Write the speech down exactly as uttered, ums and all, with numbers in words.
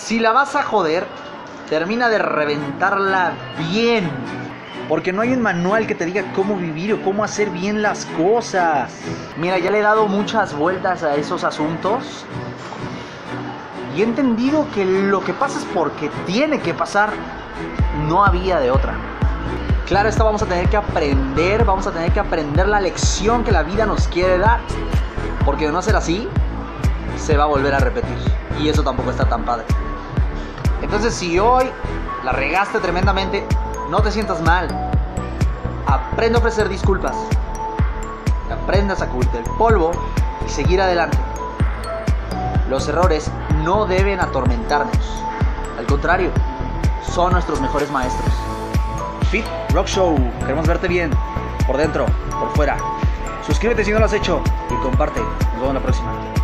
Si la vas a joder, termina de reventarla bien. Porque no hay un manual que te diga cómo vivir o cómo hacer bien las cosas. Mira, ya le he dado muchas vueltas a esos asuntos y he entendido que lo que pasa es porque tiene que pasar. No había de otra. Claro, esto vamos a tener que aprender, vamos a tener que aprender la lección que la vida nos quiere dar. Porque de no ser así, se va a volver a repetir. Y eso tampoco está tan padre. Entonces, si hoy la regaste tremendamente, no te sientas mal. Aprende a ofrecer disculpas. Aprende a sacudirte el polvo y seguir adelante. Los errores no deben atormentarnos. Al contrario, son nuestros mejores maestros. Fit Rock Show. Queremos verte bien. Por dentro, por fuera. Suscríbete si no lo has hecho. Y comparte. Nos vemos la próxima.